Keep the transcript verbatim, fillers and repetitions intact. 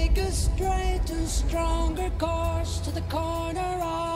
take a straight and stronger course to the corner of